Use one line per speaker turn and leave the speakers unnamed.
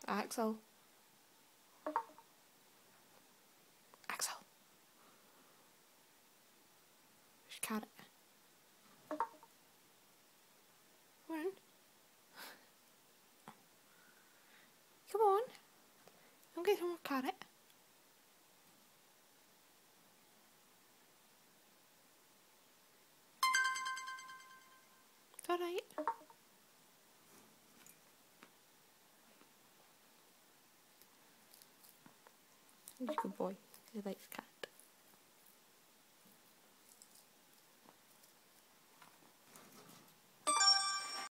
Axel. Axel. Where's Carrot? Come on. Come on. Come get some more Carrot. It's alright. He's a good boy. He likes cats.